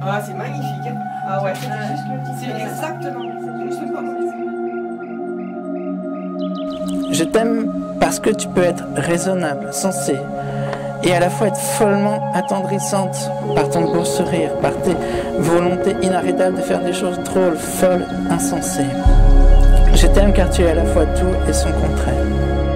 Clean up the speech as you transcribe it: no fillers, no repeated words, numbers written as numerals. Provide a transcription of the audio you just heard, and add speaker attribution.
Speaker 1: Ah, c'est magnifique. Ah ouais, c'était juste le petit. C'est exactement. C'était juste pas moi.
Speaker 2: Je t'aime parce que tu peux être raisonnable, sensé, et à la fois être follement attendrissante par ton beau sourire, par tes volontés inarrêtables de faire des choses drôles, folles, insensées. Je t'aime car tu es à la fois tout et son contraire.